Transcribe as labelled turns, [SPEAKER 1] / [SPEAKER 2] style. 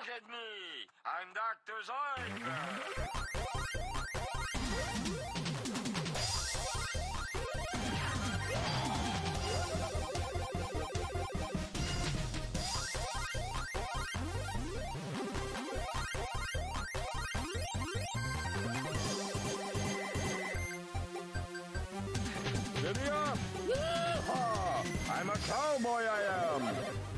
[SPEAKER 1] Look at me. I'm Dr. Zoidberg.
[SPEAKER 2] Giddy up! Yeehaw! I'm a cowboy, I am!